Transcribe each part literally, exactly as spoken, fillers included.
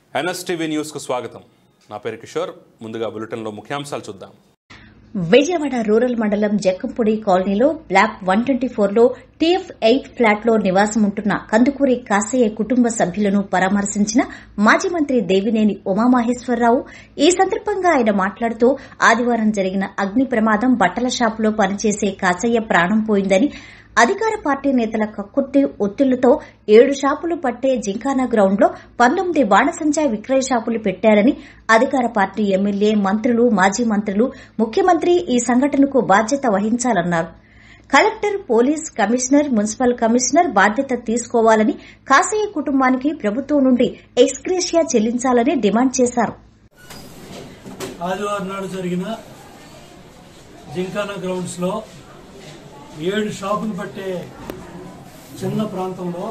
NSTV news కు స్వాగతం. నా పేరు కిషోర్. ముందుగా బులెటిన్ లో ముఖ్యాంశాలు చూద్దాం. విజయవాడ రూరల్ మండలం జక్కంపూడి కాలనీలో బ్లాక్ వన్ ట్వంటీ ఫోర్ లో టీఎఫ్ ఎయిట్ ఫ్లాట్ లో నివాసం ఉంటున్న కందుకూరి కాసయ్య కుటుంబ సభ్యులను పరామర్శించిన మాజీ మంత్రి దేవినేని ఉమామహేశ్వరరావు. ఈ సందర్భంగా ఆయన మాట్లాడుతూ ఆదివారం జరిగిన అగ్ని ప్రమాదం బట్టల షాపులో పనిచేసే కాసయ్య ప్రాణం పోయిందని, అధికార పార్టీ నేతల కక్కుర్తి ఒత్తిళ్లతో ఏడు షాపులు పట్టే జింకానా గ్రౌండ్ లో పంతొమ్మిది బాణసంచా విక్రయ షాపులు పెట్టారని, అధికార పార్టీ ఎమ్మెల్యే, మంత్రులు, మాజీ మంత్రులు, ముఖ్యమంత్రి ఈ సంఘటనకు బాధ్యత వహించాలన్నారు. Collector, police commissioner, municipal commissioner బాధ్యత తీసుకోవాలని, కాసయ్య కుటుంబానికి ప్రభుత్వం నుండి ఎక్స్గ్రేషియా చెల్లించాలని డిమాండ్ చేశారు. ఆదివారం నాడు జరిగిన జింకానా గ్రౌండ్స్ లో ఏడు షాపులు పట్టే చిన్న ప్రాంతంలో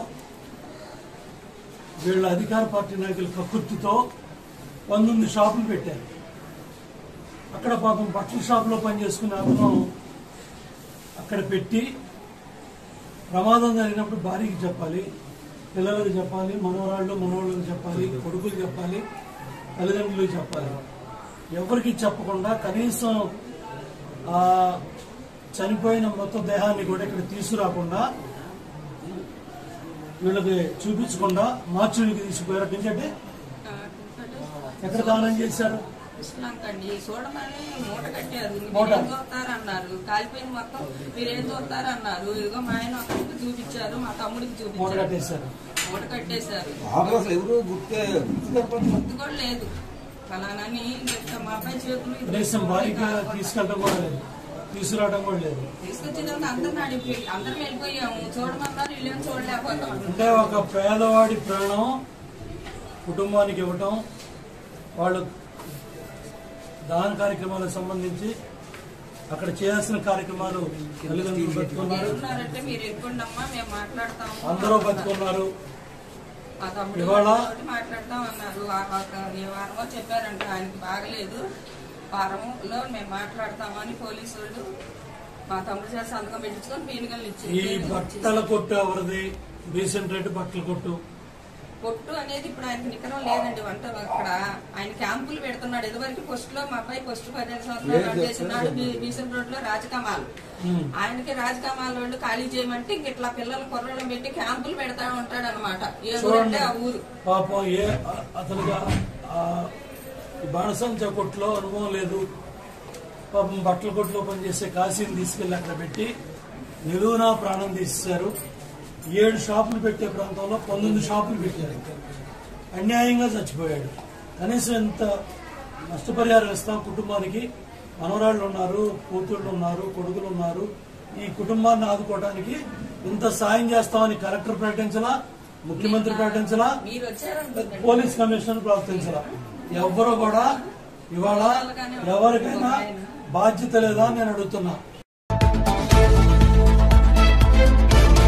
వీళ్ళ అధికార పార్టీ నాయకుల కక్కుర్తితో పంతొమ్మిది షాపులు పెట్టారు. అక్కడ పాపం బట్టల షాపులో పనిచేసుకునే అతను అక్కడ పెట్టి ప్రమాదం జరిగినప్పుడు భార్యకి చెప్పాలి, పిల్లలకు చెప్పాలి, మనవరాళ్ళు మనవాళ్ళకి చెప్పాలి, కొడుకులు చెప్పాలి, తల్లిదండ్రులకు చెప్పాలి. ఎవరికి చెప్పకుండా కనీసం ఆ చనిపోయిన మృతదేహాన్ని కూడా ఇక్కడ తీసుకురాకుండా వీళ్ళకి చూపించకుండా మార్చుడికి తీసుకుపోయారు. ఎందుకంటే ఎక్కడ దానం చేశారు? చూడమని మూట కట్టారు. ఏం చూస్తారన్నారు, కాలిపోయింది మొత్తం, మీరేం చూస్తారన్నారు. ఇదిగో మా ఆయన ఒకరికి చూపించారు, మా తమ్ముడికి చూపించారు, కట్టేశారు మూట కట్టేశారు. గుర్తు కూడా లేదు ఫలానని మా అబ్బాయి చేతులు భారీగా తీసుకెళ్ళడం కూడా లేదు, తీసుకురావడం కూడా లేదు. తీసుకొచ్చిన అందరిని అడిగి అందరం వెళ్ళిపోయాము. చూడమన్నారు, వీళ్ళేం చూడలేకపోతాం. అంటే ఒక పేదవాడి ప్రాణం కుటుంబానికి ఇవ్వటం, వాళ్ళు దాన కార్యక్రమాలకు సంబంధించి అక్కడ చేయాల్సిన కార్యక్రమాలు తల్లిదండ్రులు బతుకున్నారు, మీరు ఎక్కుండమ్మా మేము మాట్లాడతాము, అందరూ బతుకున్నారు. మా తమ్ముడు మాట్లాడతాం అన్నారు. ఏ వారమో చెప్పారంట, ఆయనకి బాగలేదు, వారంలో మేము మాట్లాడతామని పోలీసు వాళ్ళు మా తమ్ముడు చేసి సంతకం పెట్టించుకొని పీనుగలు ఇచ్చింది. ఈ బట్టల కొట్టు ఎవరిది? రీసెంట్ రేటు బట్టల కొట్టు కొట్టు అనేది ఇప్పుడు ఆయనకి నికరం లేదండి. వంట అక్కడ ఆయన క్యాంపులు పెడుతున్నాడు. ఇదివరకు పోస్ట్ లో మా అబ్బాయి పోస్ట్ పదిహేను సంవత్సరాలు చేస్తున్నాడు బీసెంట్ రోడ్ లో రాజకమాల్. ఆయనకి రాజకమాల్ వాళ్ళు ఖాళీ చేయమంటే ఇంక ఇట్లా పిల్లలు కుర్రలు పెట్టి క్యాంపులు పెడతా ఉంటాడు అనమాట. ఏ ఊరంటే ఆ ఊరు. పాపం ఏ అతనుగా బాణసంచ కొట్లో అనుభవం లేదు. పాపం బట్టల కొట్లో పనిచేసే కాశీని తీసుకెళ్లి అక్కడ పెట్టి నిలువునా ప్రాణం తీసేశారు. ఏడు షాపులు పెట్టే ప్రాంతంలో పంతొమ్మిది షాపులు పెట్టారు. అన్యాయంగా చచ్చిపోయాడు. కనీసం ఎంత నష్టపరిహారం ఇస్తాం కుటుంబానికి? మనవరాళ్లు ఉన్నారు, కూతుళ్లు ఉన్నారు, కొడుకులు ఉన్నారు. ఈ కుటుంబాన్ని ఆదుకోవడానికి ఇంత సాయం చేస్తామని కలెక్టర్ ప్రకటించలా, ముఖ్యమంత్రి ప్రకటించలా, పోలీస్ కమిషనర్ ప్రవర్తించలా. ఎవరు కూడా ఇవాళ ఎవరికైనా బాధ్యత లేదా నేను అడుగుతున్నా.